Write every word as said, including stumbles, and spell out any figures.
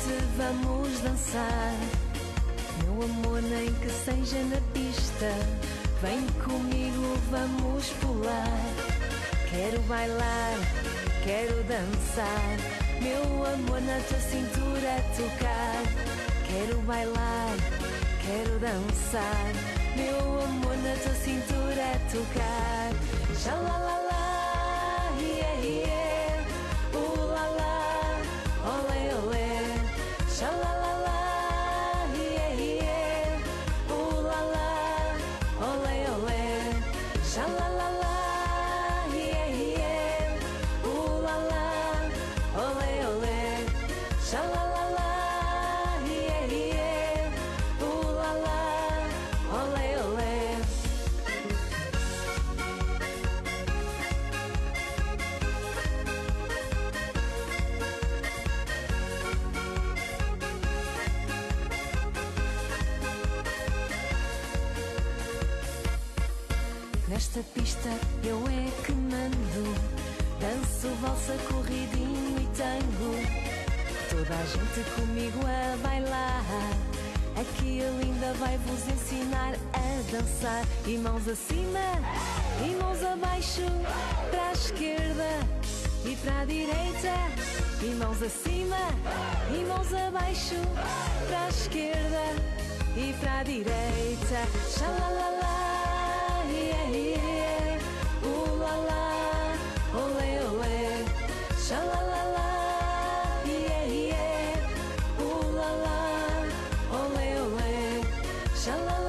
noite vamos dançar. Meu amor, nem que seja na pista, vem comigo, vamos pular. Quero bailar, quero dançar, meu amor na tua cintura tocar. Quero bailar, quero dançar, meu amor na tua cintura tocar. Xalalala, yeah, yeah, uh, la, la, olé, olé. Xalalala, yeah, yeah, uh, la, la, olé, olé. Xalalala, yeah, yeah, uh, la, la, olé, olé. Xalalala, yeah, yeah, uh, la, la, olé, olé. Nesta pista eu é que mando, danço, valsa, corridinho e tango. Toda a gente comigo a bailar, aqui a linda vai vos ensinar a dançar. E mãos acima, e mãos abaixo, para a esquerda e para a direita. E mãos acima, e mãos abaixo, para a esquerda e para a direita. Xalalala, yeah, yeah, uh, la, la, olé, olé. Xalalala, yeah, yeah, uh, la, la, olé, olé. Xalalala.